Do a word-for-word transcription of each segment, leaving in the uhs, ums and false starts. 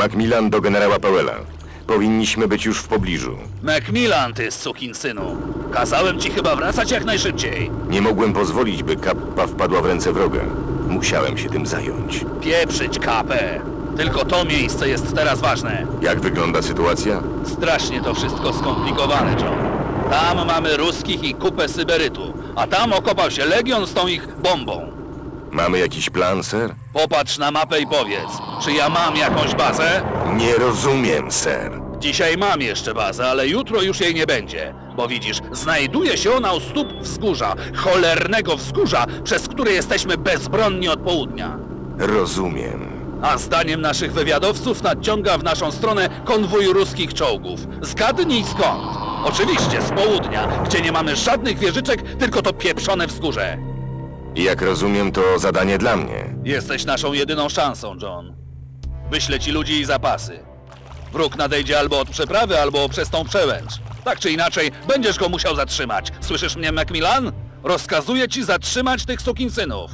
Macmillan do generała Powella. Powinniśmy być już w pobliżu. Macmillan, ty sukinsynu. Kazałem ci chyba wracać jak najszybciej. Nie mogłem pozwolić, by kappa wpadła w ręce wroga. Musiałem się tym zająć. Pieprzyć kapę. Tylko to miejsce jest teraz ważne. Jak wygląda sytuacja? Strasznie to wszystko skomplikowane, John. Tam mamy ruskich i kupę syberytu, a tam okopał się Legion z tą ich bombą. Mamy jakiś plan, ser? Popatrz na mapę i powiedz, czy ja mam jakąś bazę? Nie rozumiem, ser. Dzisiaj mam jeszcze bazę, ale jutro już jej nie będzie. Bo widzisz, znajduje się ona u stóp wzgórza, cholernego wzgórza, przez które jesteśmy bezbronni od południa. Rozumiem. A zdaniem naszych wywiadowców nadciąga w naszą stronę konwój ruskich czołgów. Zgadnij skąd? Oczywiście z południa, gdzie nie mamy żadnych wieżyczek, tylko to pieprzone wzgórze. Jak rozumiem, to zadanie dla mnie. Jesteś naszą jedyną szansą, John. Wyślę ci ludzi i zapasy. Wróg nadejdzie albo od przeprawy, albo przez tą przełęcz. Tak czy inaczej, będziesz go musiał zatrzymać. Słyszysz mnie, Macmillan? Rozkazuję ci zatrzymać tych sukinsynów.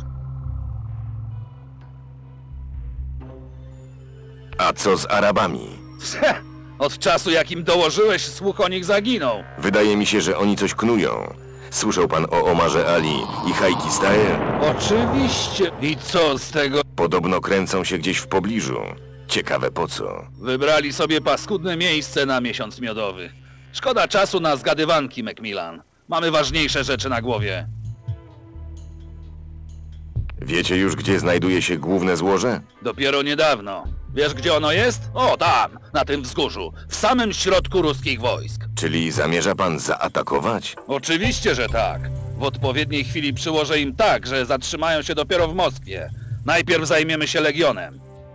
A co z Arabami? Od czasu, jakim dołożyłeś, słuch o nich zaginął. Wydaje mi się, że oni coś knują. Słyszał pan o Omarze Ali i Hajki Staje? Oczywiście. I co z tego? Podobno kręcą się gdzieś w pobliżu. Ciekawe po co. Wybrali sobie paskudne miejsce na miesiąc miodowy. Szkoda czasu na zgadywanki, Macmillan. Mamy ważniejsze rzeczy na głowie. Wiecie już, gdzie znajduje się główne złoże? Dopiero niedawno. Wiesz, gdzie ono jest? O, tam, na tym wzgórzu. W samym środku ruskich wojsk. Czyli zamierza pan zaatakować? Oczywiście, że tak. W odpowiedniej chwili przyłożę im tak, że zatrzymają się dopiero w Moskwie. Najpierw zajmiemy się Legionem.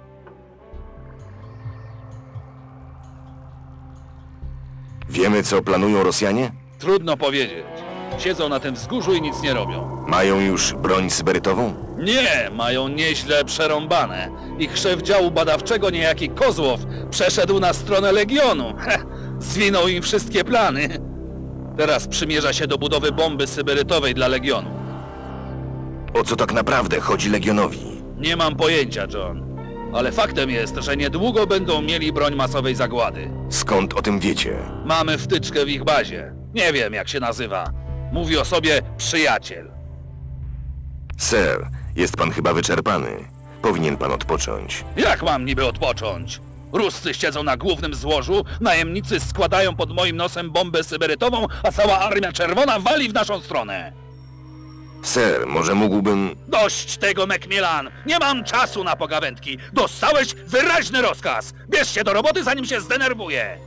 Wiemy, co planują Rosjanie? Trudno powiedzieć. Siedzą na tym wzgórzu i nic nie robią. Mają już broń syberytową? Nie, mają nieźle przerąbane. Ich szef działu badawczego, niejaki Kozłow, przeszedł na stronę Legionu. Heh, zwinął im wszystkie plany. Teraz przymierza się do budowy bomby syberytowej dla Legionu. O co tak naprawdę chodzi Legionowi? Nie mam pojęcia, John. Ale faktem jest, że niedługo będą mieli broń masowej zagłady. Skąd o tym wiecie? Mamy wtyczkę w ich bazie. Nie wiem, jak się nazywa. Mówi o sobie przyjaciel. Sir, jest pan chyba wyczerpany. Powinien pan odpocząć. Jak mam niby odpocząć? Ruscy siedzą na głównym złożu, najemnicy składają pod moim nosem bombę syberytową, a cała Armia Czerwona wali w naszą stronę. Sir, może mógłbym... Dość tego, Macmillan! Nie mam czasu na pogawędki! Dostałeś wyraźny rozkaz! Bierz się do roboty, zanim się zdenerwuję!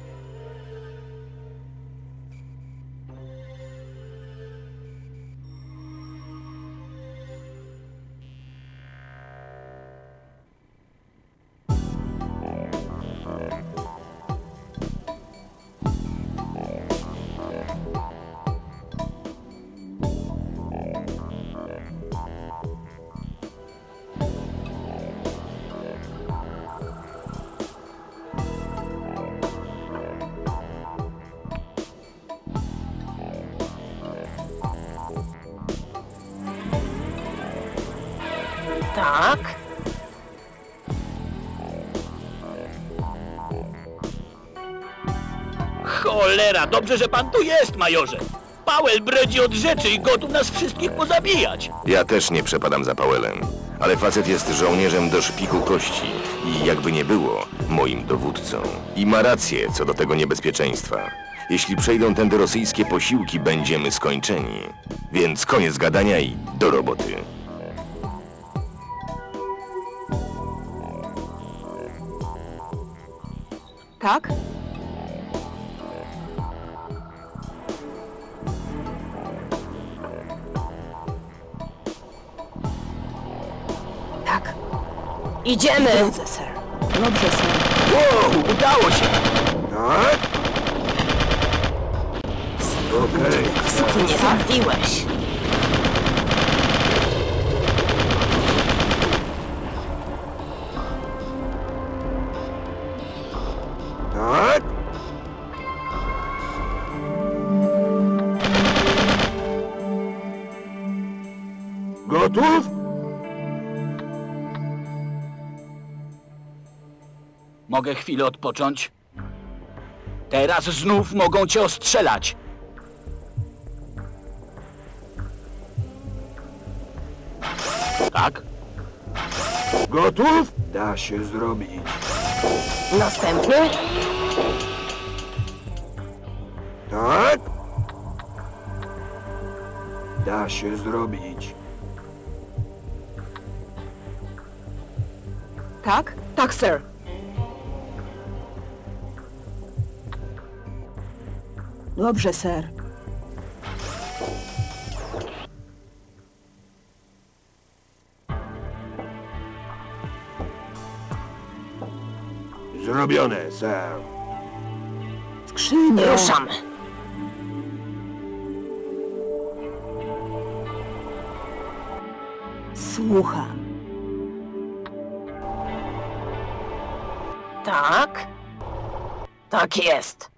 Tak? Cholera, dobrze, że pan tu jest, majorze. Powell bredzi od rzeczy i gotów nas wszystkich pozabijać. Ja też nie przepadam za Powellem, ale facet jest żołnierzem do szpiku kości i jakby nie było, moim dowódcą. I ma rację co do tego niebezpieczeństwa. Jeśli przejdą tędy rosyjskie posiłki, będziemy skończeni. Więc koniec gadania i do roboty. Tak? Tak. Idziemy! Dobrze, sir. Dobrze, sir. Wow, udało się. Tak? Okej. Suki nie zabiłeś. Tak? Gotów? Mogę chwilę odpocząć? Teraz znów mogą cię ostrzelać. Tak? Gotów? Da się zrobić. Następny? Tak? Da się zrobić. Tak? Tak, sir. Dobrze, sir. Zrobione, sir. Skrzynie. Ruszamy. Słucham. Tak? Tak jest.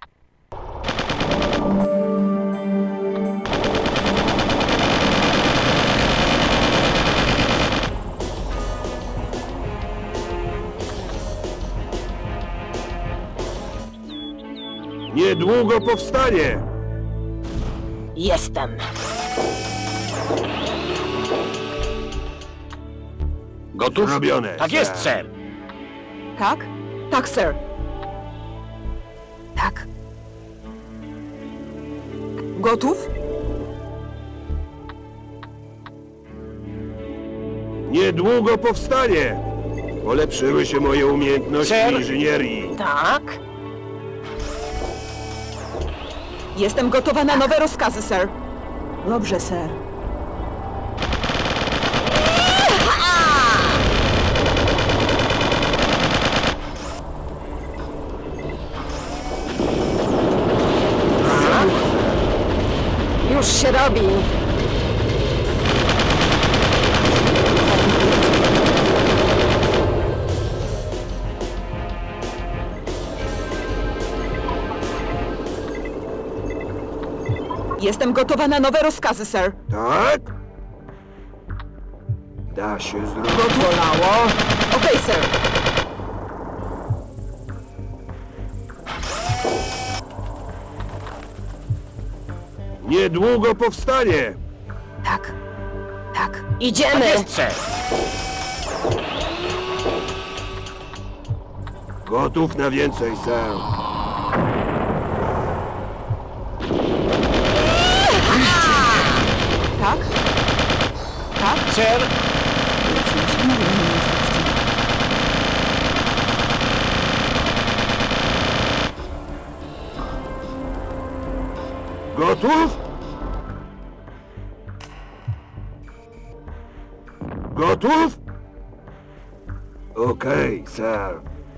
Niedługo powstanie. Jestem. Gotów? Zrobione, Tak jest, sir. ser. Tak? Tak, sir. Tak. Gotów? Niedługo powstanie. Polepszyły się moje umiejętności Sir? inżynierii. Tak. Jestem gotowa na nowe rozkazy, sir. Dobrze, sir. Już się robi. Jestem gotowa na nowe rozkazy, sir. Tak? Da się zrobić. Gotolało. Okej, sir. Niedługo powstanie. Tak. Tak. Tak Idziemy. jest, ser. Gotów na więcej, sir. Tak? Tak? Ser, Gotów? Gotów? Okej, sir.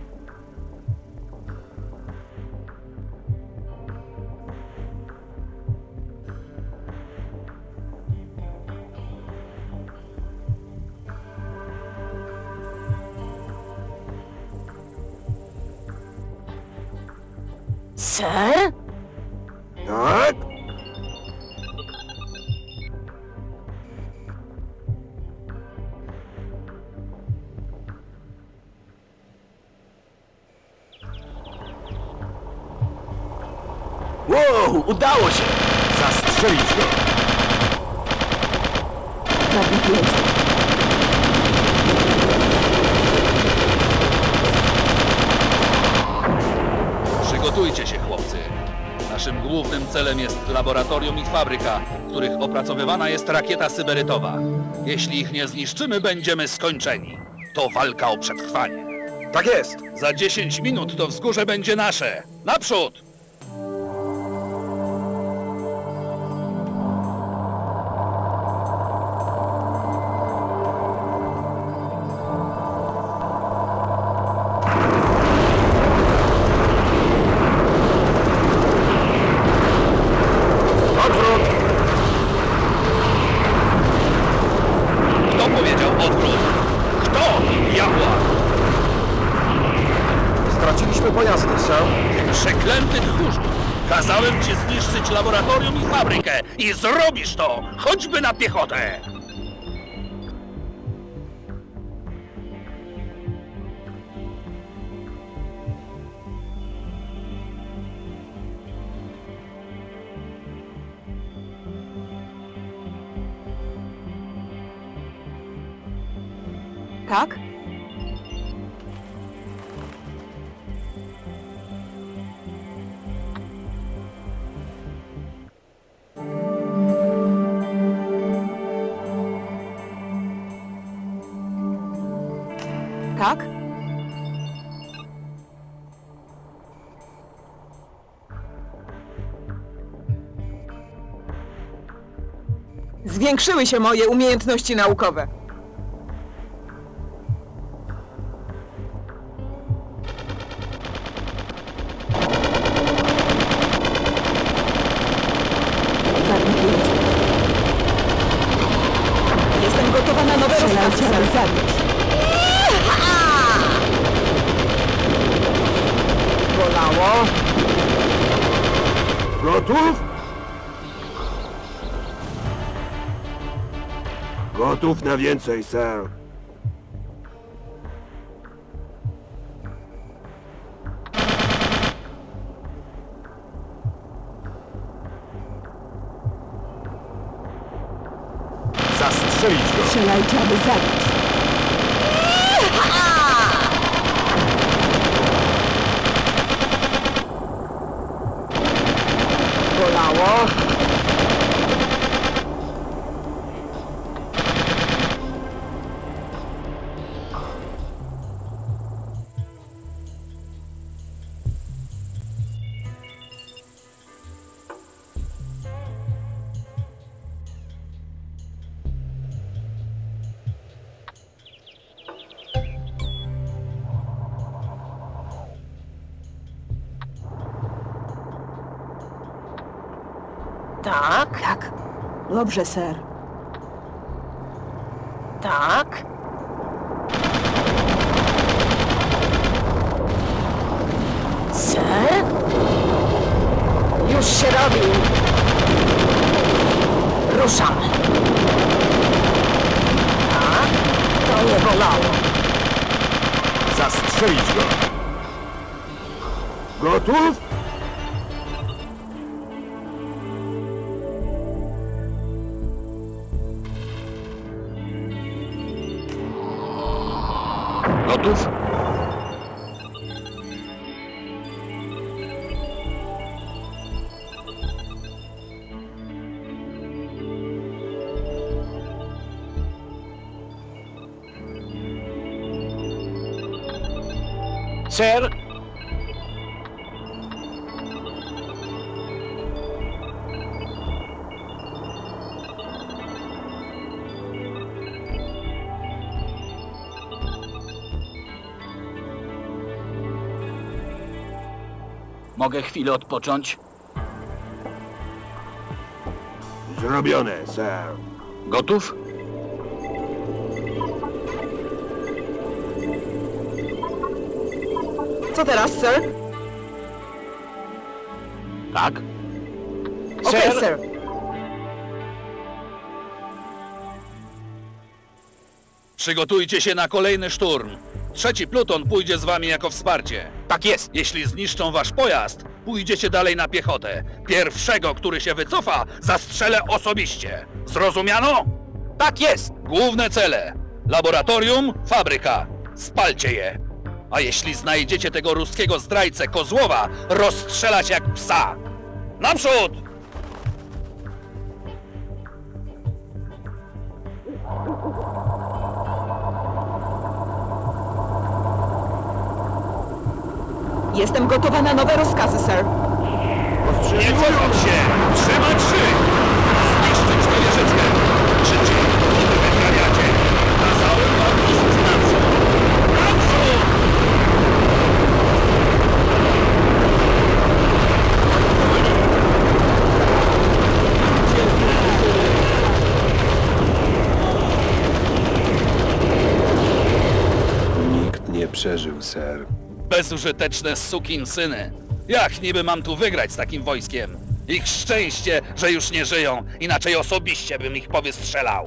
Sir? Tak? wow, udało się. Zastrzelić go. Prawie pięknie. Przygotujcie się, chłopcy. Naszym głównym celem jest laboratorium i fabryka, w których opracowywana jest rakieta syberytowa. Jeśli ich nie zniszczymy, będziemy skończeni. To walka o przetrwanie. Tak jest. Za dziesięć minut to wzgórze będzie nasze. Naprzód! Odwrót. Kto powiedział odwrót? Kto? Diabła! Straciliśmy pojazdy, sir. Przeklęty tchórzu! Kazałem ci zniszczyć laboratorium i fabrykę i zrobisz to, choćby na piechotę! Tak? Tak? Zwiększyły się moje umiejętności naukowe. Jestem gotowa na nowe rozkazy, sir. Bolało. Gotów? Gotów na więcej, sir. Zastrzelić go! Strzelajcie, aby zabić. Bolało. Tak, Tak. Dobrze, sir. tak. Ser? Już się robi. Ruszam. Tak, to nie bolało. Zastrzelić go! Gotów? Gotów? Ser, mogę chwilę odpocząć? Zrobione, sir. Gotów? Co teraz, sir? Tak. Okej, Ser, sir. Przygotujcie się na kolejny szturm. Trzeci pluton pójdzie z wami jako wsparcie. tak jest. Jeśli zniszczą wasz pojazd, pójdziecie dalej na piechotę. Pierwszego, który się wycofa, zastrzelę osobiście. Zrozumiano? Tak jest. Główne cele. Laboratorium, fabryka. Spalcie je. A jeśli znajdziecie tego ruskiego zdrajcę Kozłowa, rozstrzelać jak psa. Naprzód! Jestem gotowa na nowe rozkazy, sir. Nie cofać się! Trzymać szyk! Zniszczyć tę wieżyczkę! Szybciej! Co wy wyprawiacie? Kazałem wam iść naprzód! Naprzód! Nikt nie przeżył, sir. Bezużyteczne sukinsyny. Jak niby mam tu wygrać z takim wojskiem? Ich szczęście, że już nie żyją, inaczej osobiście bym ich powystrzelał.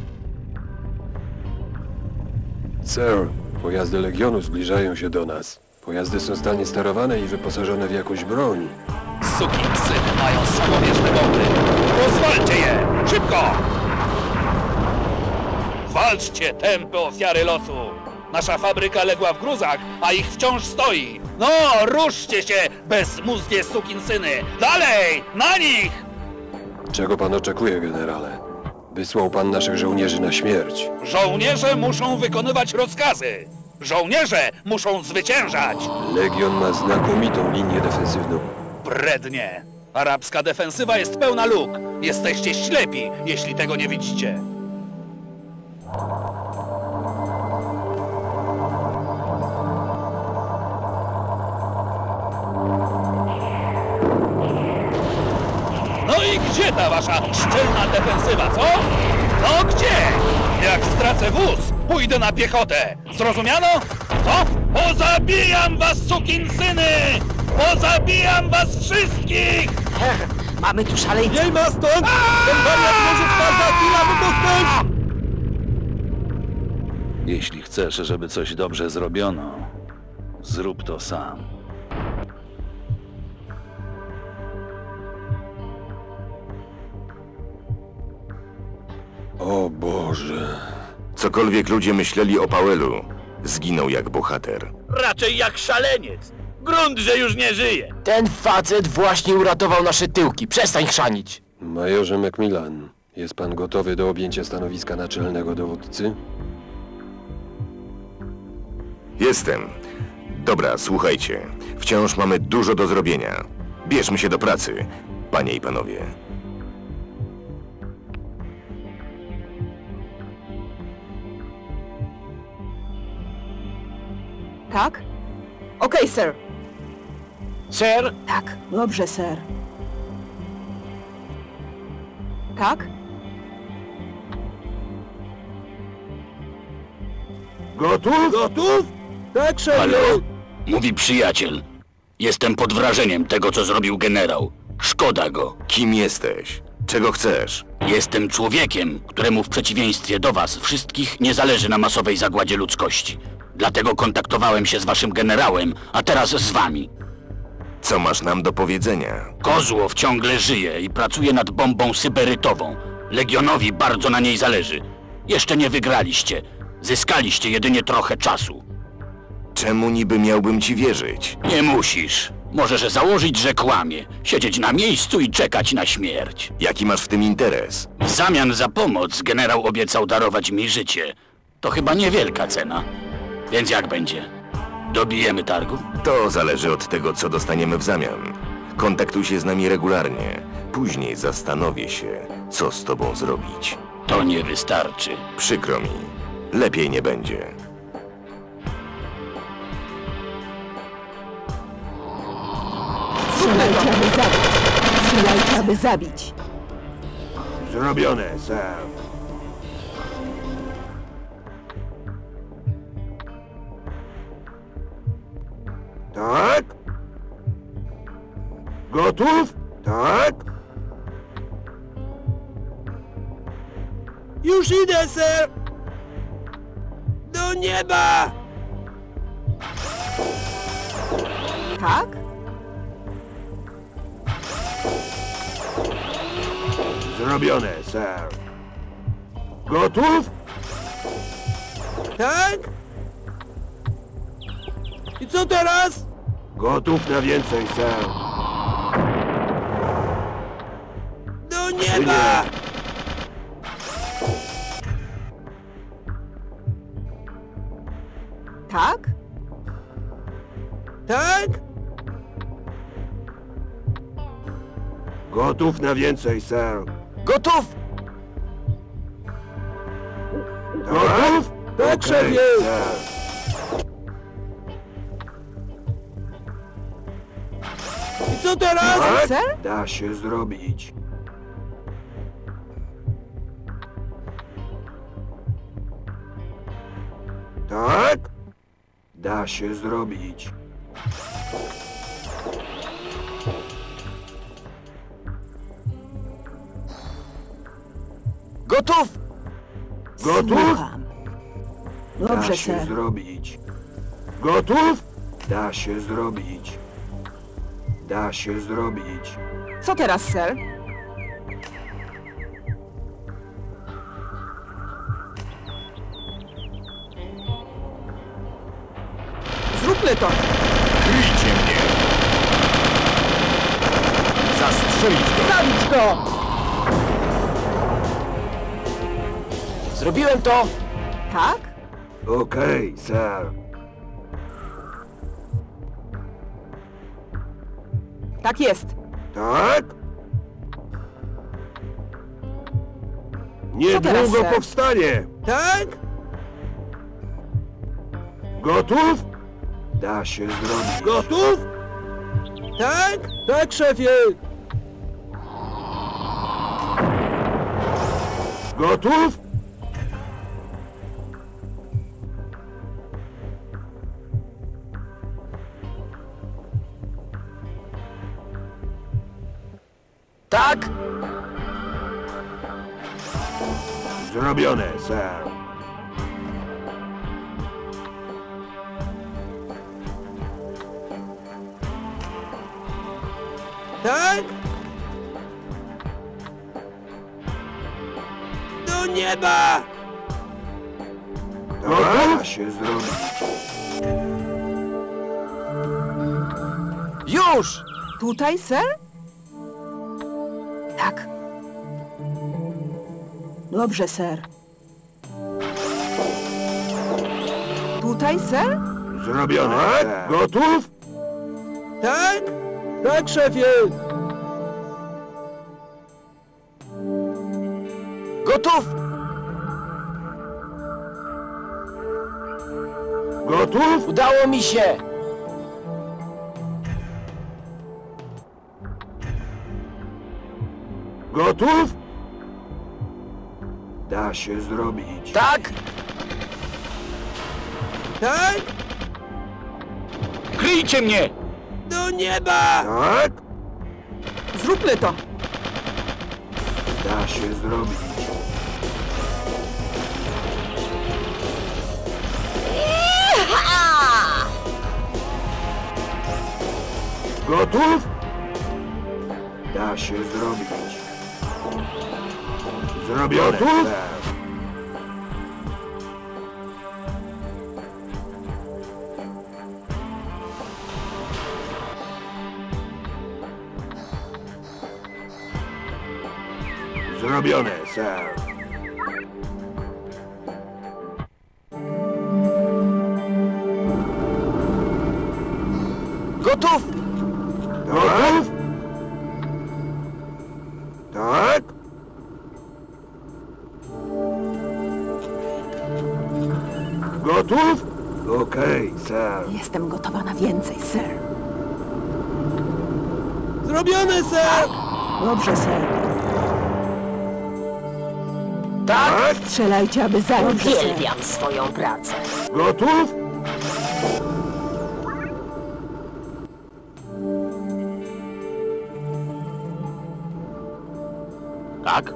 Sir, pojazdy Legionu zbliżają się do nas. Pojazdy są zdalnie sterowane i wyposażone w jakąś broń. Sukinsyny mają samobieżne bomby. Rozwalcie je! Szybko! Walczcie, tępe ofiary losu! Nasza fabryka legła w gruzach, a ich wciąż stoi! No, ruszcie się, bezmózgie sukinsyny! Dalej, na nich! Czego pan oczekuje, generale? Wysłał pan naszych żołnierzy na śmierć. Żołnierze muszą wykonywać rozkazy! Żołnierze muszą zwyciężać! Legion ma znakomitą linię defensywną. Brednie! Arabska defensywa jest pełna luk! Jesteście ślepi, jeśli tego nie widzicie! No i gdzie ta wasza szczelna defensywa, co? No gdzie? Jak stracę wóz, pójdę na piechotę. Zrozumiano? Co? Pozabijam was, sukinsyny! Pozabijam was wszystkich! Mamy tu szaleńców. Nie ma stąd! Ten wariat może każda chwila wybuchnąć! Jeśli chcesz, żeby coś dobrze zrobiono, zrób to sam. O Boże. Cokolwiek ludzie myśleli o Powellu, zginął jak bohater. Raczej jak szaleniec. Grunt, że już nie żyje. Ten facet właśnie uratował nasze tyłki. Przestań chrzanić. Majorze Macmillan, jest pan gotowy do objęcia stanowiska naczelnego dowódcy? Jestem. Dobra, słuchajcie. Wciąż mamy dużo do zrobienia. Bierzmy się do pracy, panie i panowie. Tak? Okej, sir. Ser, Tak, dobrze, sir. Tak? gotów? Gotów? Tak, Halo? Mówi przyjaciel. Jestem pod wrażeniem tego, co zrobił generał. Szkoda go. Kim jesteś? Czego chcesz? Jestem człowiekiem, któremu w przeciwieństwie do was wszystkich nie zależy na masowej zagładzie ludzkości. Dlatego kontaktowałem się z waszym generałem, a teraz z wami. Co masz nam do powiedzenia? Kozłow ciągle żyje i pracuje nad bombą syberytową. Legionowi bardzo na niej zależy. Jeszcze nie wygraliście. Zyskaliście jedynie trochę czasu. Czemu niby miałbym ci wierzyć? Nie musisz. Możesz założyć, że kłamie. Siedzieć na miejscu i czekać na śmierć. Jaki masz w tym interes? W zamian za pomoc generał obiecał darować mi życie. To chyba niewielka cena. Więc jak będzie? Dobijemy targu? To zależy od tego, co dostaniemy w zamian. Kontaktuj się z nami regularnie. Później zastanowię się, co z tobą zrobić. To nie wystarczy. Przykro mi. Lepiej nie będzie. Strzelajcie, aby zabić. Strzelajcie, aby zabić. Zrobione, ser. Tak? Gotów? Tak? Już idę, ser! Do nieba! Tak? Zrobione, ser. Gotów? Tak? I co teraz? Gotów na więcej, ser. Do nieba! Tak? Tak? Gotów na więcej, ser. Gotów! Gotów? Tak, szefie! I co teraz? Tak, ser? Da się zrobić. Tak? Da się zrobić. Gotów! Gotów? Słucham. Dobrze, Da się sir. zrobić. Gotów? Da się zrobić. Da się zrobić. Co teraz, sir? Zróbmy to! Kryjcie mnie! Zastrzelić go! Zabić go! Zrobiłem to! Tak? Okej, sir. Tak jest. Tak? Co teraz, Niedługo sir? powstanie. Tak? Gotów? Da się zrobić. Gotów? Tak? Tak, szefie. Gotów? Tak? Zrobione, sir. Tak? Do nieba! Da się zrobić. Już! Tutaj, sir? Tak. Dobrze, sir. Tutaj, sir? Zrobione, tak? Gotów? Tak? Tak, szefie. Gotów! Gotów? Udało mi się! Gotów? Da się zrobić. Tak? Tak? Kryjcie mnie! Do nieba! Tak? Zróbmy to! Da się zrobić. Gotów? Da się zrobić. Zrobione. Gotów? Zrobione, sir. Gotów! Gotów? Tak? Gotów? Okej, sir. Jestem gotowa na więcej, sir. Zrobione, sir! Dobrze, sir. Tak? Strzelajcie, aby zabić, sir. Uwielbiam swoją pracę. Gotów? Tak?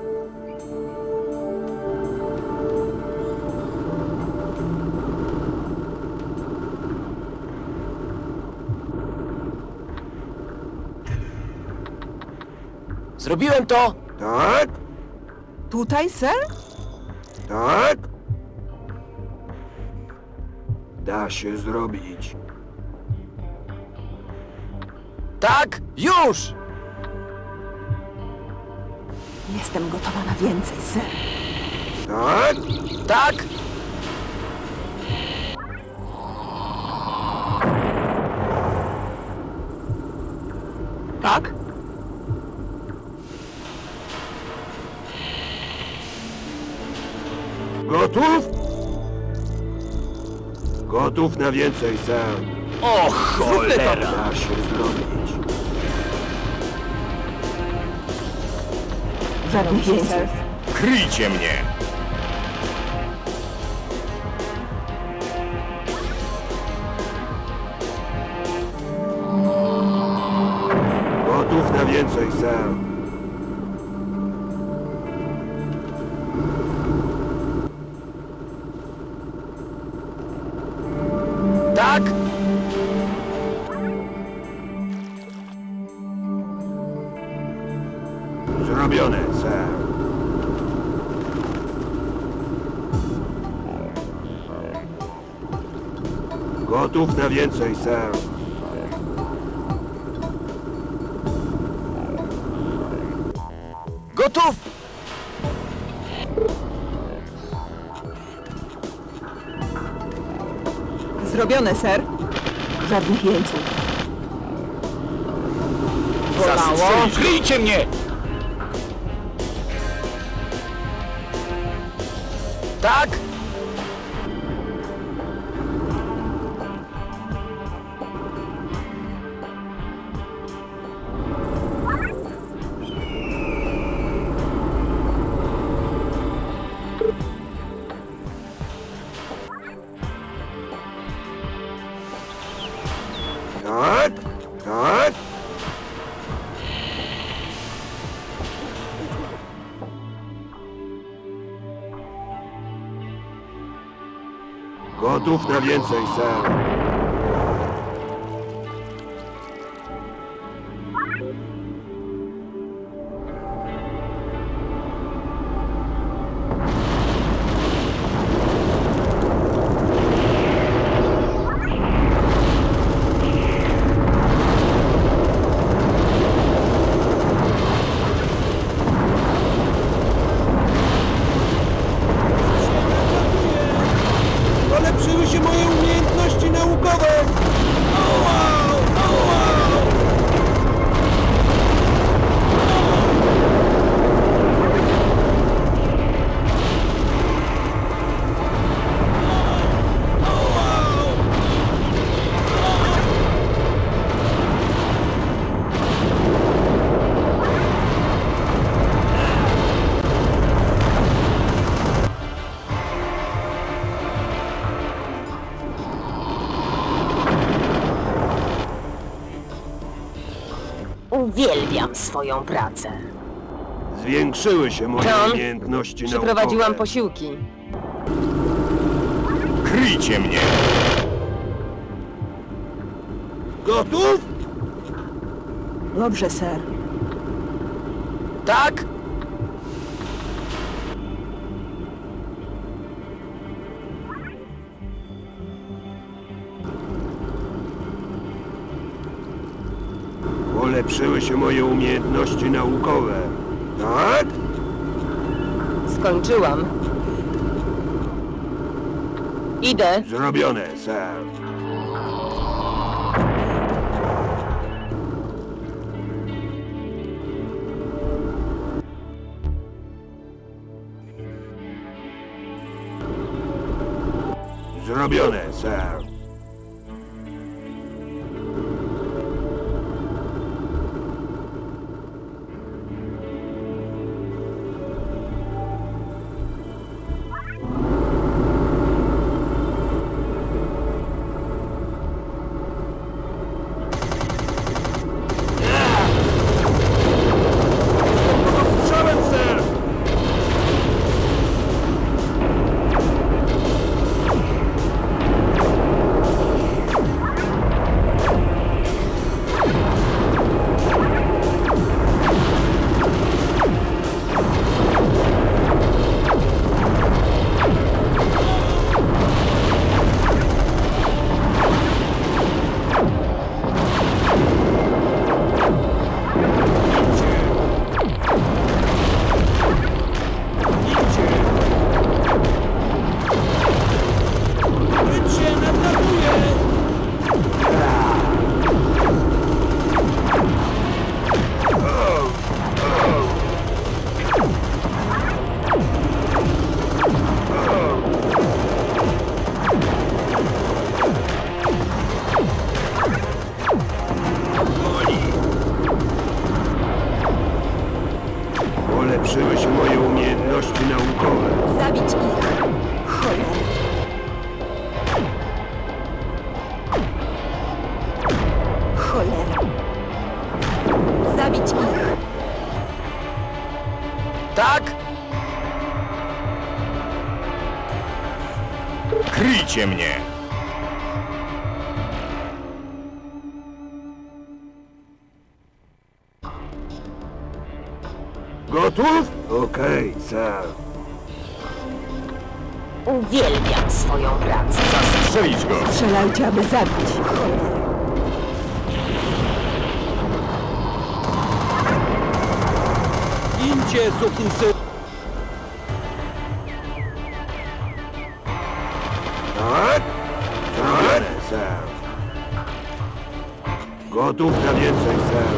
Zrobiłem to! Tak? Tutaj, sir? Tak? Da się zrobić. Tak? Już! Jestem gotowa na więcej, sir. Tak? Tak? Tak? Gotów? Gotów na więcej, sir. O cholera! Da się zrobić. Żadnych więcej. Kryjcie mnie! Gotów na więcej, sir. Tak? Zrobione, sir. Gotów na więcej, sir. Gotów! Zrobione, ser. Żadnych jeńców. Bolało? Kryjcie mnie! Tak? Tak, tak. Gotów na więcej, sir. Polepszyły się moje umiejętności naukowe! Uwielbiam swoją pracę. Zwiększyły się moje John, umiejętności Przyprowadziłam naukowe. posiłki. Kryjcie mnie! Gotów? Dobrze, ser. Tak? Polepszyły się moje umiejętności naukowe. Tak? Skończyłam. Idę. Zrobione, sir. Zrobione, sir. Strzałem, sir! Polepszyły się moje umiejętności naukowe. Zabić ich. Cholera. Cholera. Zabić ich. Tak? Kryjcie mnie! Gotów? Okej, sir. Uwielbiam swoją pracę. Strzelić go! Strzelajcie, aby zabić. Idźcie, sukinsy! Tak? Tak, ser. Gotów na więcej, ser.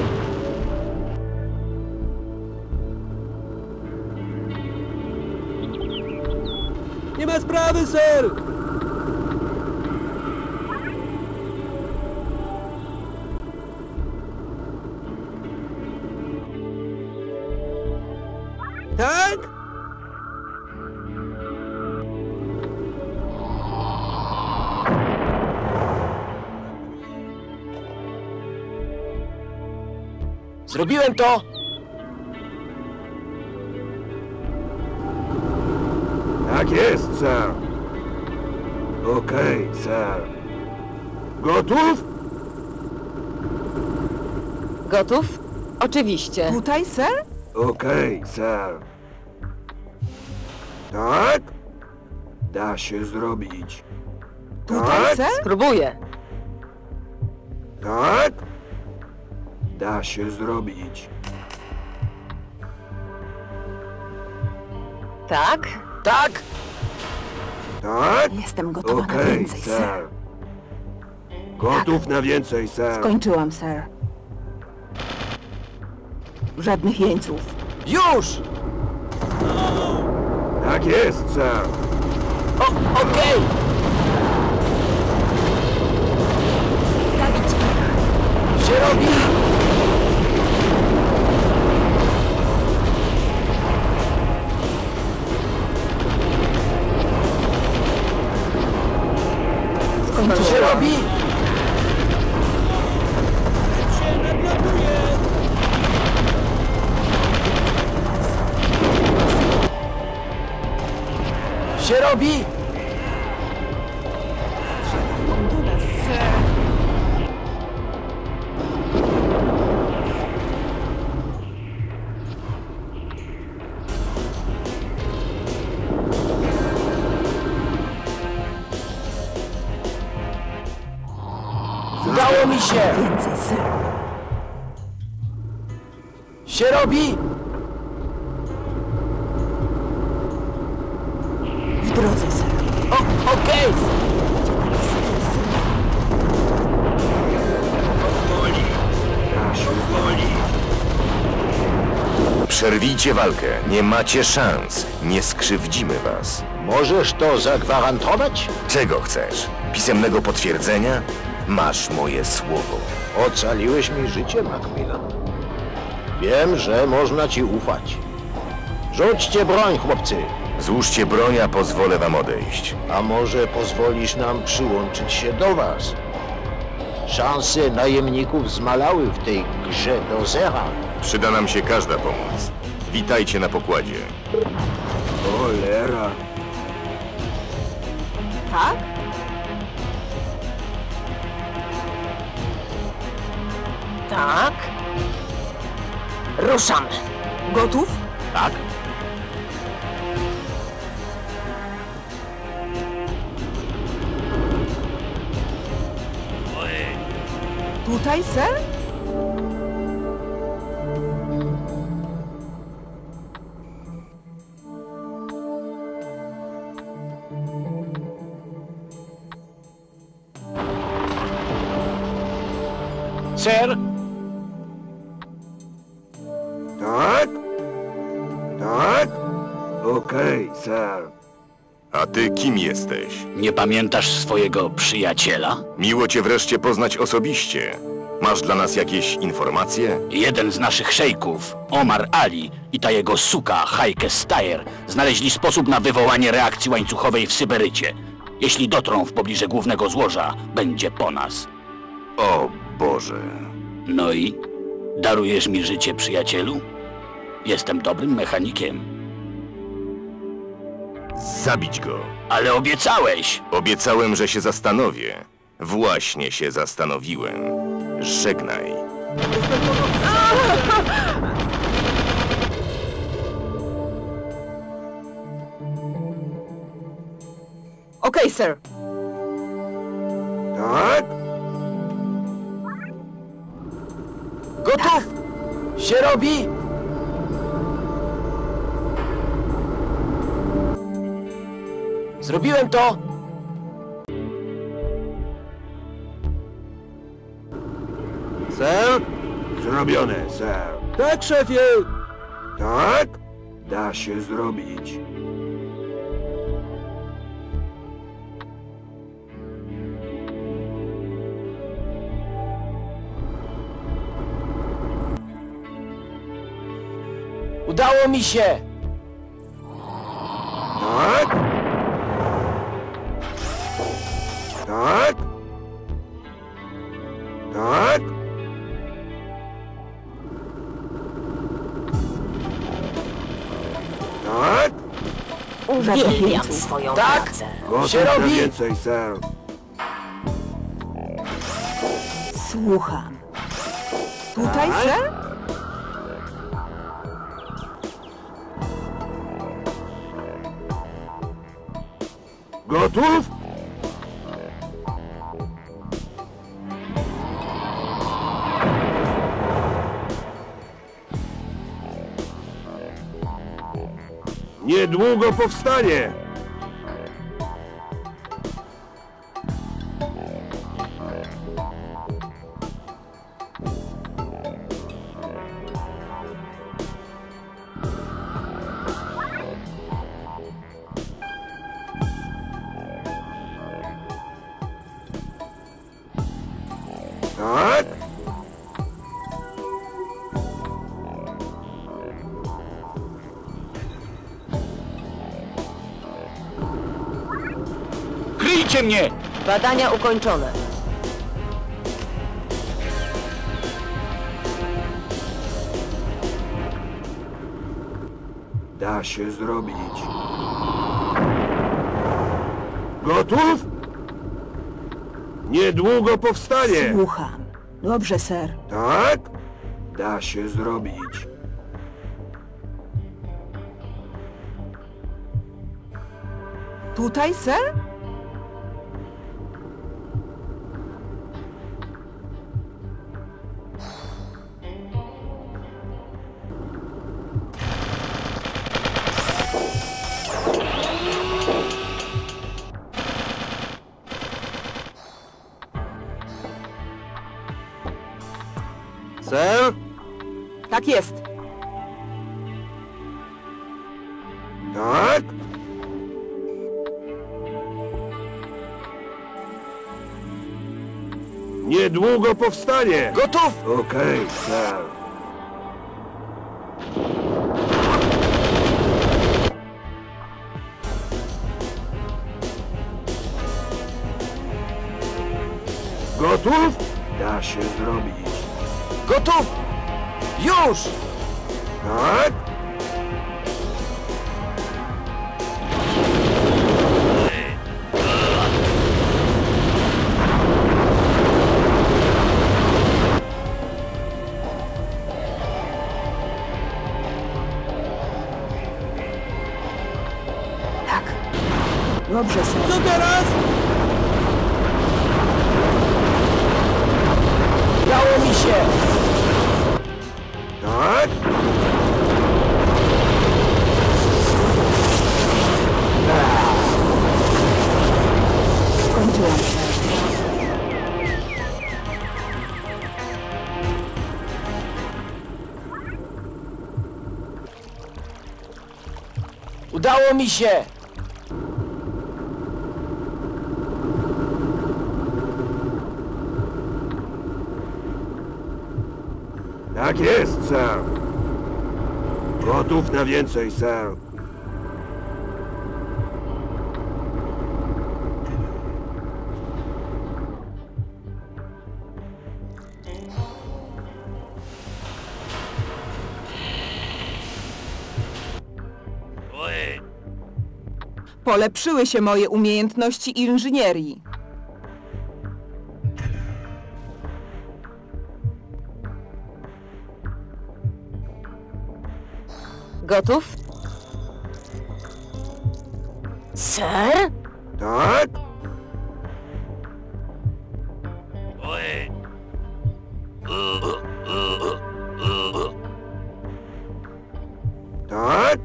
Nie ma sprawy, ser! Tak? Zrobiłem to! Tak jest, ser. Okej, ser. Gotów? Gotów? Oczywiście. Tutaj, sir? Okej, ser. Tak? Da się zrobić. Tutaj, Tak? sir? Spróbuję. Tak? Da się zrobić. Tak? Tak! Tak? Jestem gotowa na Okej, więcej, sir. ser. Gotów na więcej, ser. Skończyłam, sir. Żadnych jeńców. Już! Tak jest, ser. O, okej! Zabić ich. Się robi! Co się robi? Się robi! Udało mi się! Więcej, sir. Się robi! W drodze, sir. O, okej! Przerwijcie walkę. Nie macie szans. Nie skrzywdzimy was. Możesz to zagwarantować? Czego chcesz? Pisemnego potwierdzenia? Masz moje słowo. Ocaliłeś mi życie, Macmillan. Wiem, że można ci ufać. Rzućcie broń, chłopcy. Złóżcie broń, a pozwolę wam odejść. A może pozwolisz nam przyłączyć się do was? Szanse najemników zmalały w tej grze do zera. Przyda nam się każda pomoc. Witajcie na pokładzie. Cholera. Tak? Tak? Ruszamy. Gotów? Tak? Tutaj, sir? Ser? Tak? Tak? Okej, ser. A ty kim jesteś? Nie pamiętasz swojego przyjaciela? Miło cię wreszcie poznać osobiście. Masz dla nas jakieś informacje? Jeden z naszych szejków, Omar Ali i ta jego suka, Heike Steyer, znaleźli sposób na wywołanie reakcji łańcuchowej w Syberycie. Jeśli dotrą w pobliże głównego złoża, będzie po nas. O Boże. No i? Darujesz mi życie, przyjacielu? Jestem dobrym mechanikiem. Zabić go. Ale obiecałeś! Obiecałem, że się zastanowię. Właśnie się zastanowiłem. Żegnaj. Okej, sir. Tak? Gotów! Się robi! Zrobiłem to! Sir? Zrobione, sir. Tak, szefie! Tak? Da się zrobić. Udało mi się! Tak? Tak? Tak? Tak? Uwielbiam swoją Tak? pracę. Gotów Się na robi? więcej, sir. Słucham. Tutaj, sir? Gotów? Niedługo powstanie. Tak? Kryjcie mnie! Badania ukończone. Da się zrobić. Gotów? Niedługo powstanie. Słucham. Dobrze, sir. Tak? Da się zrobić. Tutaj, sir? Sir? Tak jest. Tak? Niedługo powstanie. Gotów! Okej, sir. Gotów? Da się zrobić. Gotów! Już! Tak? Tak. Dobrze, sir. Co teraz? Udało mi się! Tak? Skończyłam, sir. Udało mi się! Tak jest, sir. Gotów na więcej, sir. Polepszyły się moje umiejętności inżynierii. Gotów? Ser? Tak? Tak?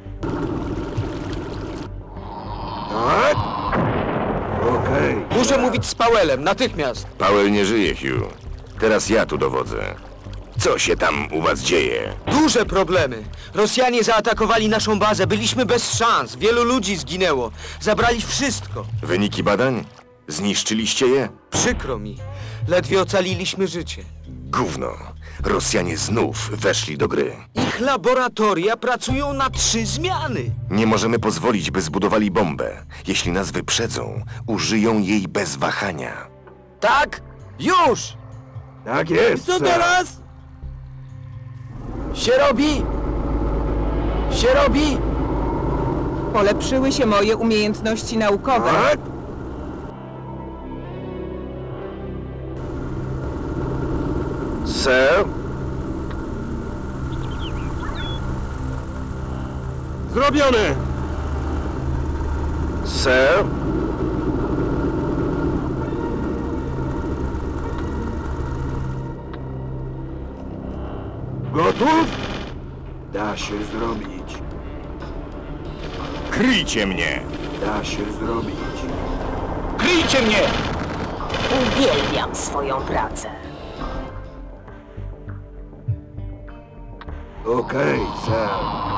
Tak? Okej. Muszę mówić z Powellem, natychmiast. Powell nie żyje, Hugh. Teraz ja tu dowodzę. Co się tam u was dzieje? Duże problemy. Rosjanie zaatakowali naszą bazę, byliśmy bez szans. Wielu ludzi zginęło. Zabrali wszystko. Wyniki badań? Zniszczyliście je? Przykro mi. Ledwie ocaliliśmy życie. Gówno. Rosjanie znów weszli do gry. Ich laboratoria pracują na trzy zmiany. Nie możemy pozwolić, by zbudowali bombę. Jeśli nas wyprzedzą, użyją jej bez wahania. Tak? Już! Tak jest, Co sir. teraz? Się robi! Się robi! Polepszyły się moje umiejętności naukowe. Tak? Sir? Zrobione! Sir? Gotów? Da się zrobić. Kryjcie mnie! Da się zrobić. Kryjcie mnie! Uwielbiam swoją pracę. Okej, sir.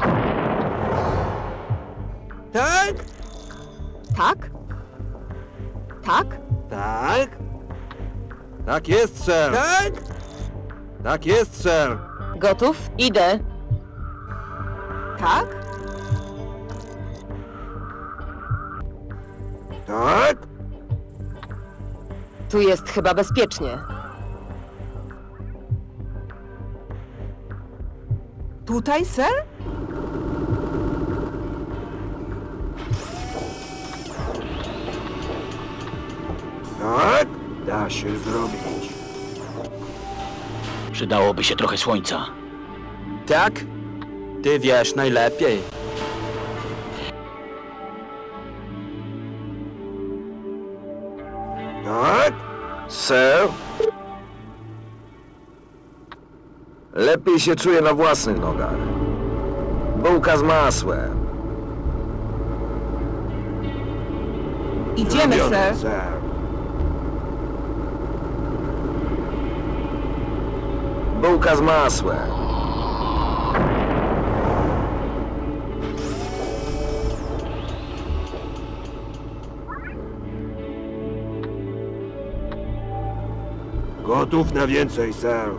Tak? Tak? Tak? Tak? Tak jest, sir. Tak? Tak jest, sir. Gotów? Idę. Tak? Tak? Tu jest chyba bezpiecznie. Tutaj, sir? Tak? Da się zrobić. Przydałoby się trochę słońca. Tak? Ty wiesz najlepiej. Tak? Sir? Lepiej się czuję na własnych nogach. Bułka z masłem. Idziemy, Zrobione, sir. sir. Bułka z masłem. Gotów na więcej, sir.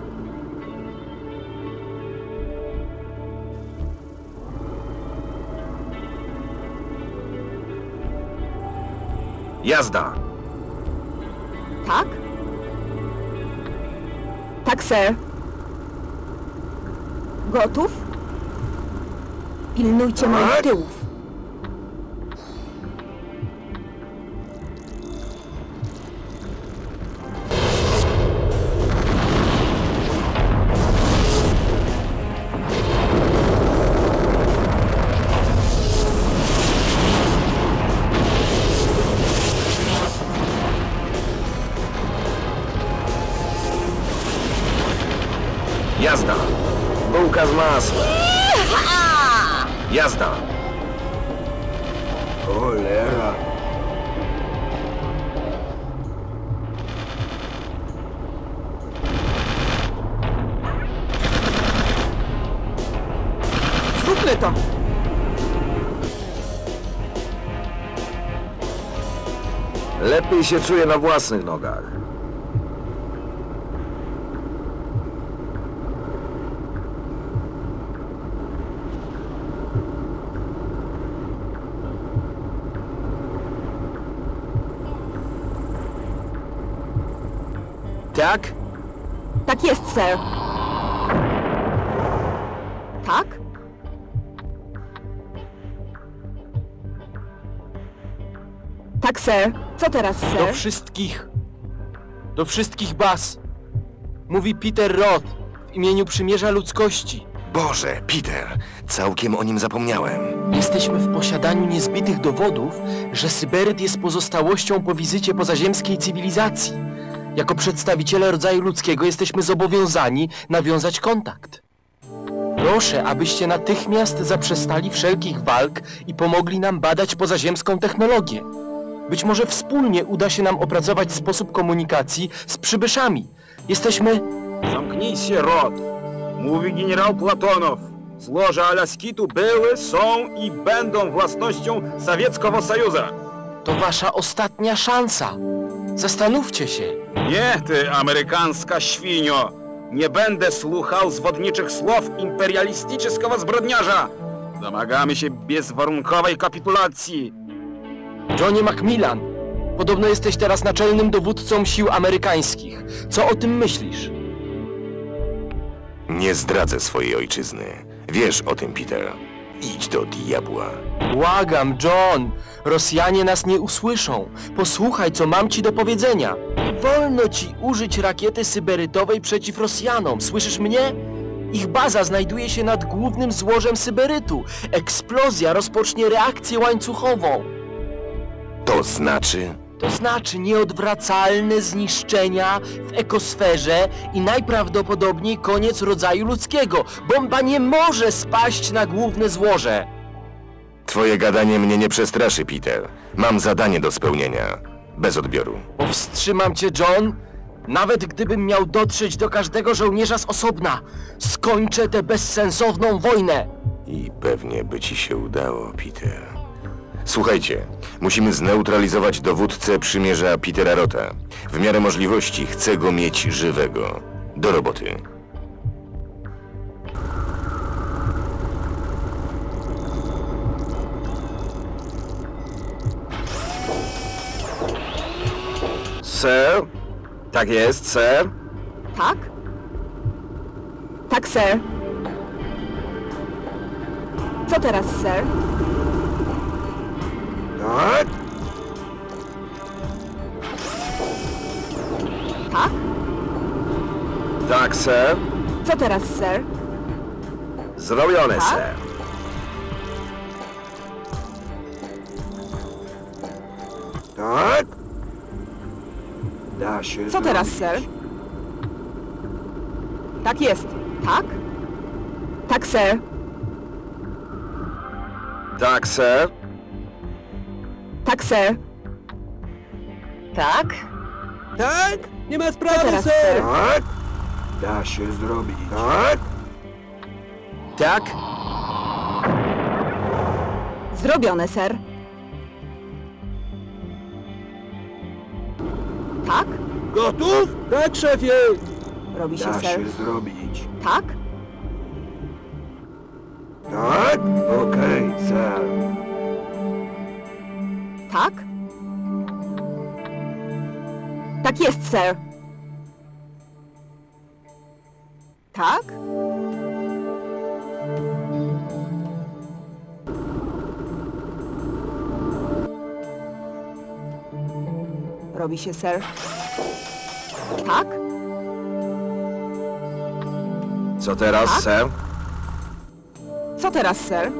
Jazda! Tak? Tak, sir. Gotów? Pilnujcie Tak? moich tyłów. Jazda! Bułka z masłem. Jazda! Cholera. Zróbmy to! Lepiej się czuję na własnych nogach. Tak? Tak jest, sir. Tak? Tak, sir. Co teraz, Do sir? wszystkich. Do wszystkich baz. Mówi Peter Roth w imieniu Przymierza Ludzkości. Boże, Peter, całkiem o nim zapomniałem. Jesteśmy w posiadaniu niezbitych dowodów, że Syberyt jest pozostałością po wizycie pozaziemskiej cywilizacji. Jako przedstawiciele rodzaju ludzkiego jesteśmy zobowiązani nawiązać kontakt. Proszę, abyście natychmiast zaprzestali wszelkich walk i pomogli nam badać pozaziemską technologię. Być może wspólnie uda się nam opracować sposób komunikacji z przybyszami. Jesteśmy... Zamknijcie rot. Mówi generał Platonow. Złoża Alaskitu były, są i będą własnością Sowieckiego Sojuszu. To wasza ostatnia szansa. Zastanówcie się. Nie, ty amerykańska świnio. Nie będę słuchał zwodniczych słów imperialistycznego zbrodniarza. Domagamy się bezwarunkowej kapitulacji. Johnny Macmillan, podobno jesteś teraz naczelnym dowódcą sił amerykańskich. Co o tym myślisz? Nie zdradzę swojej ojczyzny. Wiesz o tym, Peter. Idź do diabła. Błagam, John. Rosjanie nas nie usłyszą. Posłuchaj, co mam ci do powiedzenia. Nie wolno ci użyć rakiety syberytowej przeciw Rosjanom. Słyszysz mnie? Ich baza znajduje się nad głównym złożem Syberytu. Eksplozja rozpocznie reakcję łańcuchową. To znaczy... To znaczy nieodwracalne zniszczenia w ekosferze i najprawdopodobniej koniec rodzaju ludzkiego. Bomba nie może spaść na główne złoże. Twoje gadanie mnie nie przestraszy, Peter. Mam zadanie do spełnienia. Bez odbioru. Powstrzymam cię, John. Nawet gdybym miał dotrzeć do każdego żołnierza z osobna. Skończę tę bezsensowną wojnę. I pewnie by ci się udało, Peter. Słuchajcie, musimy zneutralizować dowódcę przymierza Petera Rota. W miarę możliwości chcę go mieć żywego. Do roboty. Sir? Tak jest, sir? Tak? Tak, sir. Co teraz, sir? Tak? Tak? Tak, sir. Co teraz, sir? Zrobione, Tak? sir. Tak? Da się Co teraz, zrobić. sir? Tak jest. Tak? Tak, sir. Tak, sir. Tak, sir. Tak? Tak? Nie ma Co sprawy, teraz, sir. sir? Tak? Da się zrobić. Tak? Tak? Zrobione, sir. Tak? Gotów? Tak, szefie. Robi się, Da sir. się zrobić. Tak? Tak? Okej, sir. Tak? Tak jest, sir. Tak? Robi się, sir. Tak? Co teraz, Tak? sir? Co teraz, sir?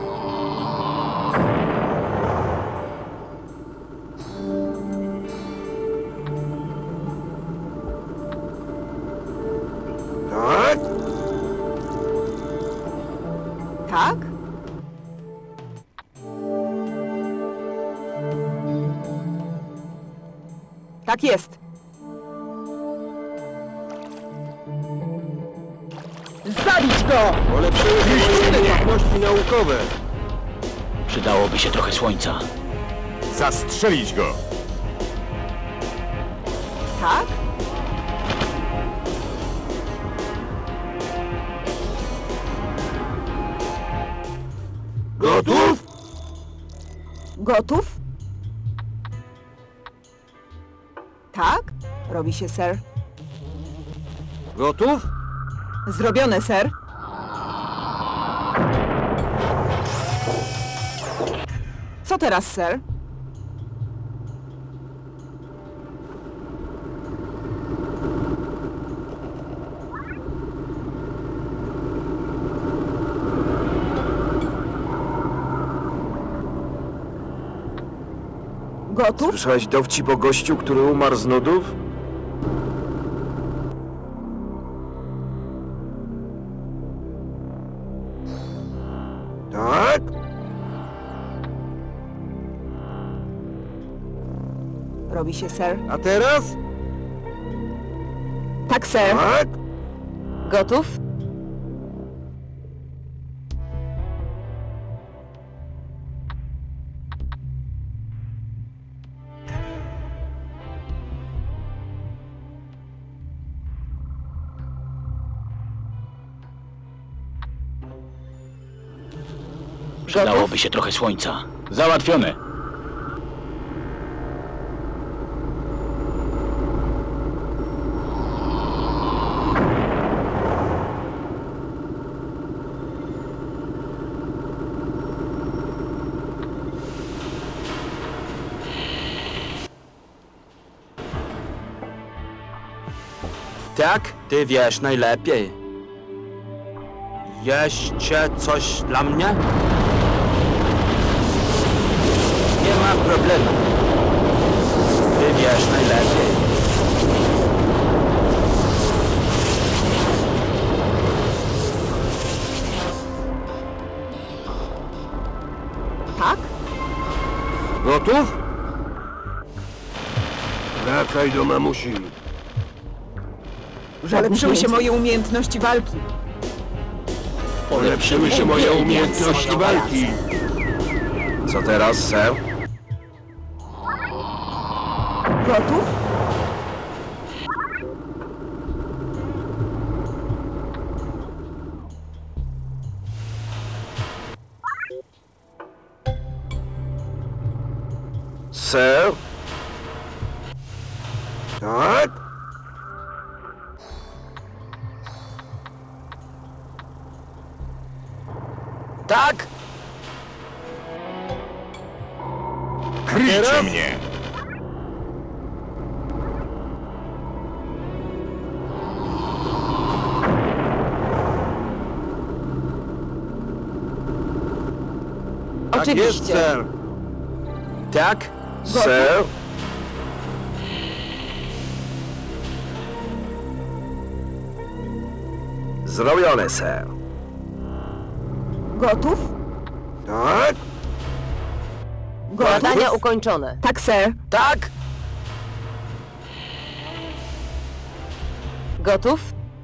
Tak? Tak? Tak jest. Zabić go! Polepszyły się moje umiejętności naukowe. Przydałoby się trochę słońca. Zastrzelić go! Tak? Gotów? Gotów? Tak? Robi się, sir. Gotów? Zrobione, sir. Co teraz, sir? Gotów? Słyszałeś dowcip o gościu, który umarł z nudów? Tak? Robi się, sir. A teraz? Tak, sir. Tak? Gotów? Przydałoby się trochę słońca. Załatwione. Tak, ty wiesz najlepiej. Jeszcze coś dla mnie? Nie ma problemu. Ty wiesz najlepiej. Tak? Gotów? Wracaj do mamusi. Ulepszyły się moje umiejętności walki. Polepszyły się moje umiejętności walki. Co teraz, sir? Gotów? Sir? Tak? Tak? Kryjcie mnie! Tak jest, Oczywiście. sir. Tak? Sir? Zrobione, sir. Gotów? Tak? Gotów? Badania ukończone. Tak, sir. Tak? Gotów?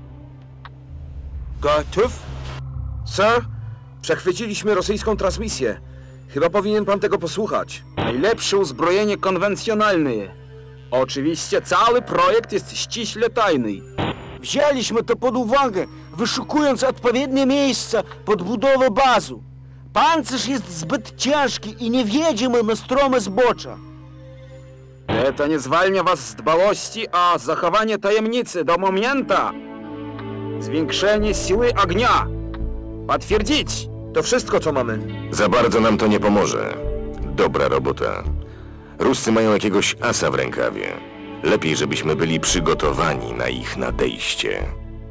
Gotów? Sir, przechwyciliśmy rosyjską transmisję. Chyba powinien pan tego posłuchać. Najlepsze uzbrojenie konwencjonalne. Oczywiście cały projekt jest ściśle tajny. Wzięliśmy to pod uwagę, wyszukując odpowiednie miejsca pod budowę bazu. Pancerz jest zbyt ciężki i nie wjedziemy na strome zbocza. To nie zwalnia was z dbałości o zachowanie tajemnicy do momentu. Zwiększenie siły ognia. Potwierdzić. To wszystko, co mamy. Za bardzo nam to nie pomoże. Dobra robota. Ruscy mają jakiegoś asa w rękawie. Lepiej, żebyśmy byli przygotowani na ich nadejście.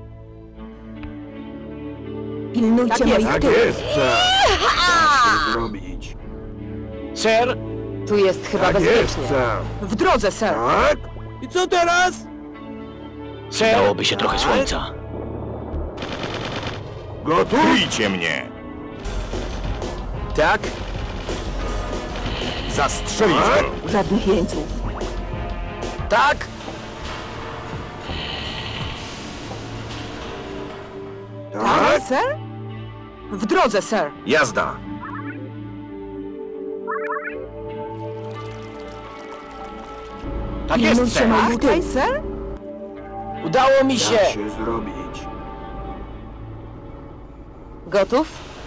Pilnujcie Tak jest. moich tyłów. sir. Co się zrobić? Sir? Tu jest chyba bezpiecznie. sir. W drodze, sir. Tak? I co teraz? Przydałoby się trochę słońca. Gotów? Kryjcie mnie! Tak? Zastrzelić go. Żadnych jeńców. Tak? Tak, sir? W drodze, sir. Jazda. Tak jest, Pilnujcie sir. moich tyłów. sir? Udało mi się. się zrobić. Gotów?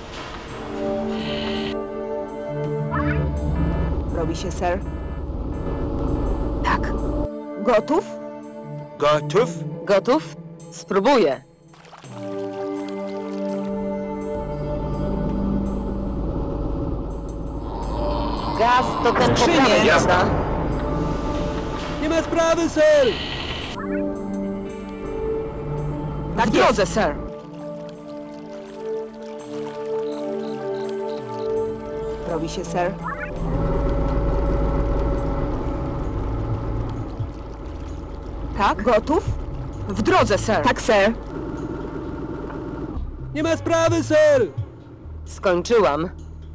Robi się, sir. Tak. Gotów? Gotów? Gotów? Spróbuję. Gaz to ten Skrzynie. poprawek, Jasne. prawda? Nie ma sprawy, sir. Tak w drodze, sir. Robi się, sir. Tak? Gotów? W drodze, sir. Tak, sir. Nie ma sprawy, sir! Skończyłam.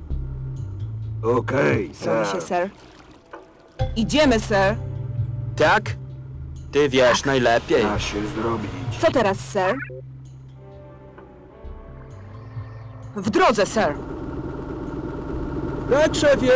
Okej, Robi się, sir. sir. Idziemy, sir. Tak? Ty wiesz najlepiej. Da się zrobić. Co teraz, sir? W drodze, sir. Tak, szefie!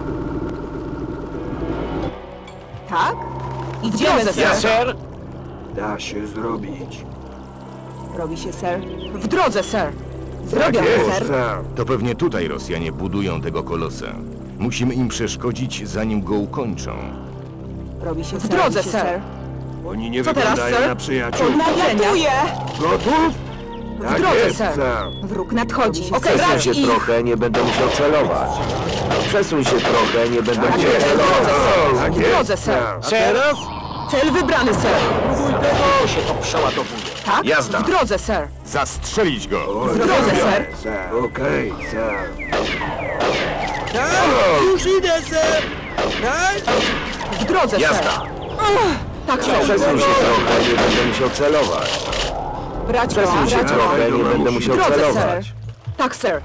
Tak? Idziemy, sir. Sir? Da się zrobić. Robi się, sir. W drodze, sir. Tak Zrobię, jest, sir. sir. To pewnie tutaj Rosjanie budują tego kolosa. Musimy im przeszkodzić, zanim go ukończą. Robi się, w drodze, sir. Oni nie Co teraz, wyglądają sir? na przyjaciół. Odnawiania. Gotów? W Tak drodze, jest, sir. sir. Wróg nadchodzi. Okej, Przesuń okay, się i... trochę, nie będę musiał celować. Przesuń się trochę, nie będę musiał jest, celować. Tak W drodze, jest, sir. sir. A teraz? Cel wybrany, sir. To się to przeładowuje. Tak? Jazda. W drodze, sir. Zastrzelić go! W drodze, sir. Sir. Okej, sir. Tak, już idę, sir! Tak? W drodze, sir. Jazda! Tak, sir. Przesuń się trochę, nie będę musiał celować. Brać go, Przesuń się brać go. trochę, nie będę W musiał drodze, sir. celować. Tak, sir.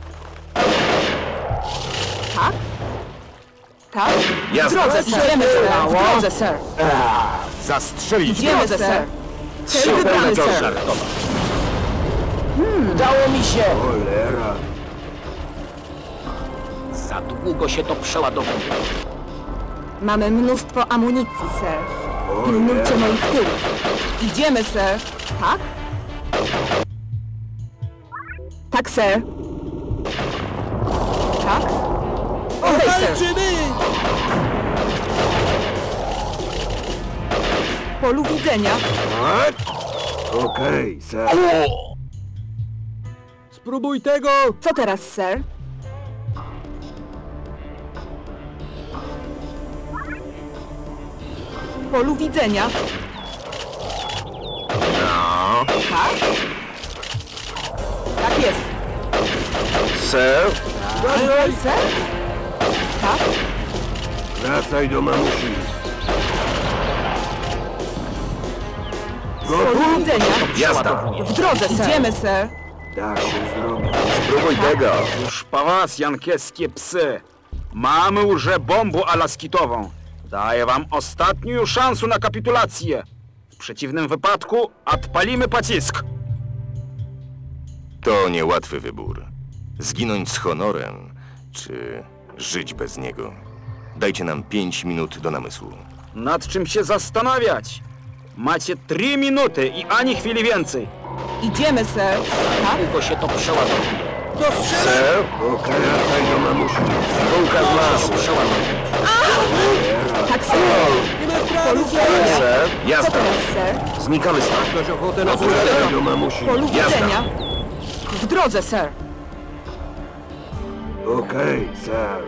Tak? Tak? W Jazda. drodze, sir. Idziemy, sir. W drodze, sir. Zastrzelić go! Idziemy, sir. Cel wybrany, sir. Udało mi się! Cholera. Za długo się to przeładowuje. Mamy mnóstwo amunicji, sir. Pilnujcie moich tyłów. Idziemy, sir. Tak? Tak, sir. Tak? Okej, sir. Walczymy! Polu widzenia. Tak? Okej, sir. Spróbuj tego! Co teraz, sir? Polu widzenia. No. Tak? Tak jest. Sir? Tak, sir? Tak? Wracaj do mamusi. Polu widzenia. Jazda! W drodze, sir. Idziemy, sir. Da się zrobić. Spróbuj tego! Już po was, jankieskie psy. Mamy już bombę alaskitową. Daję wam ostatnią szansę na kapitulację. W przeciwnym wypadku odpalimy pocisk. To niełatwy wybór. Zginąć z honorem, czy żyć bez niego. Dajcie nam pięć minut do namysłu. Nad czym się zastanawiać? Macie trzy minuty i ani chwili więcej. Idziemy, sir. Tak? Długo się to przeładowuje. Sir? Okej, wracaj do mamusi. Bułka z masłem. Przeładowuje. Tak, sir. Nie ma sprawy, Polu sir! widzenia. Sir? Co Jazda! teraz, sir? Znikamy stąd. Ktoś ochotę na Wracaj do mamusi. Polu Jazda. widzenia. W drodze, sir. Okej, sir.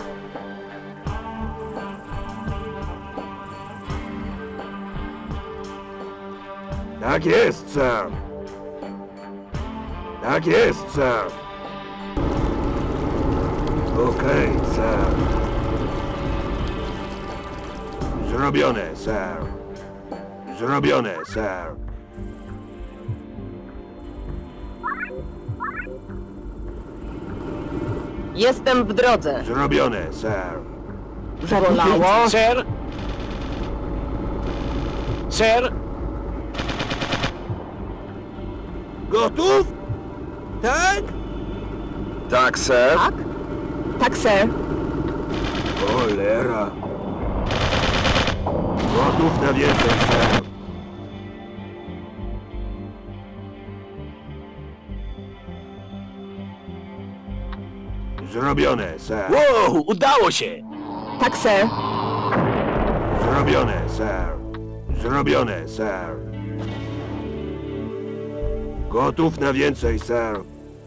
Tak jest, sir. Tak jest, sir. Okej, sir. Zrobione, sir. Zrobione, sir. Jestem w drodze. Zrobione, sir. Zabolało. Sir? Sir? Gotów? Tak? Tak, sir? Tak? Tak, sir. Cholera. Gotów na więcej, sir. Zrobione, sir. Wow, udało się! Tak, sir. Zrobione, sir. Zrobione, sir. Gotów na więcej, sir.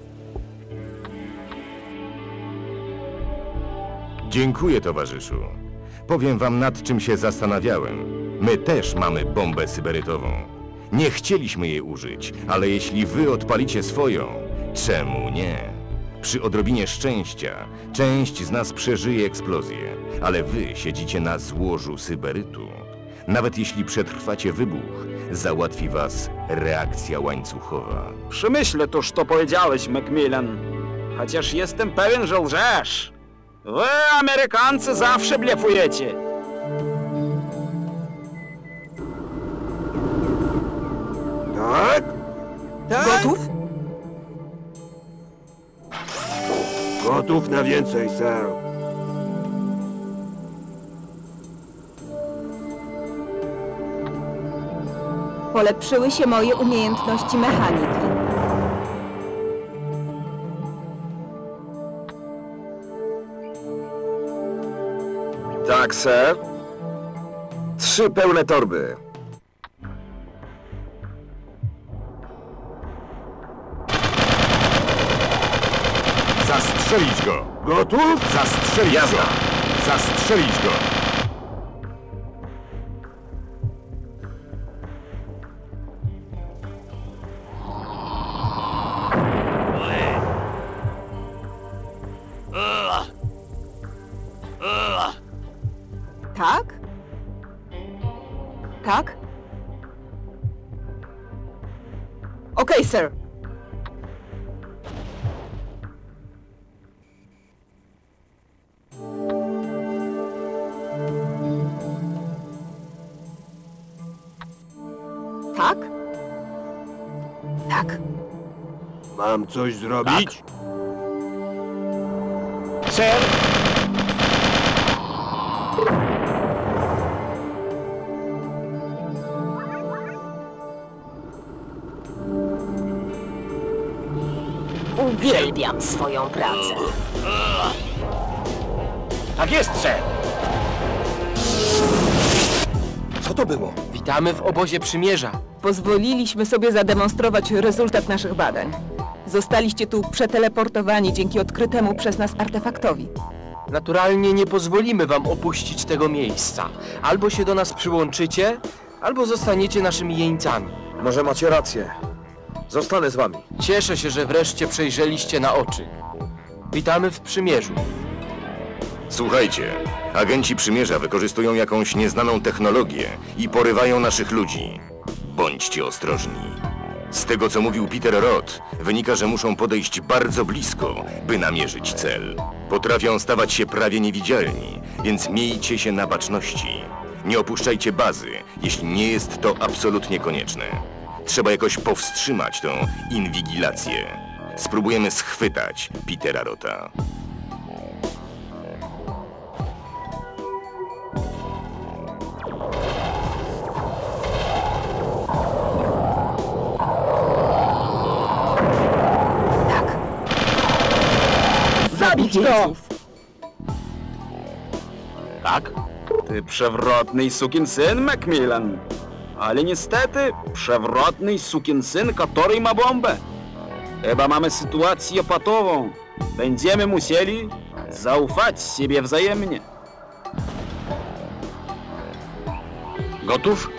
Dziękuję, towarzyszu. Powiem wam, nad czym się zastanawiałem. My też mamy bombę syberytową. Nie chcieliśmy jej użyć, ale jeśli wy odpalicie swoją, czemu nie? Przy odrobinie szczęścia część z nas przeżyje eksplozję, ale wy siedzicie na złożu syberytu. Nawet jeśli przetrwacie wybuch, załatwi was reakcja łańcuchowa. Przemyślę to, co powiedziałeś, Macmillan. Chociaż jestem pewien, że lżesz. Wy, Amerykancy, zawsze blefujecie. Tak? Gotów? Gotów na więcej, sir. Polepszyły się moje umiejętności mechaniki. Tak, sir. Trzy pełne torby. Zastrzelić go! Gotów? Zastrzelić go! Zastrzelić go! Tak? Tak? Okej, sir. Tak? Tak. Mam coś zrobić? Sir? Uwielbiam swoją pracę. Tak jest, sir. Co to było? Witamy w obozie przymierza. Pozwoliliśmy sobie zademonstrować rezultat naszych badań. Zostaliście tu przeteleportowani dzięki odkrytemu przez nas artefaktowi. Naturalnie nie pozwolimy wam opuścić tego miejsca. Albo się do nas przyłączycie, albo zostaniecie naszymi jeńcami. Może macie rację. Zostanę z wami. Cieszę się, że wreszcie przejrzeliście na oczy. Witamy w przymierzu. Słuchajcie, agenci Przymierza wykorzystują jakąś nieznaną technologię i porywają naszych ludzi. Bądźcie ostrożni. Z tego, co mówił Peter Roth, wynika, że muszą podejść bardzo blisko, by namierzyć cel. Potrafią stawać się prawie niewidzialni, więc miejcie się na baczności. Nie opuszczajcie bazy, jeśli nie jest to absolutnie konieczne. Trzeba jakoś powstrzymać tą inwigilację. Spróbujemy schwytać Petera Rotha. Zabić go! Tak? Ty przewrotny sukinsyn, Macmillan. Ale niestety, przewrotny sukinsyn, który ma bombę. Chyba mamy sytuację patową. Będziemy musieli zaufać sobie wzajemnie. Gotów?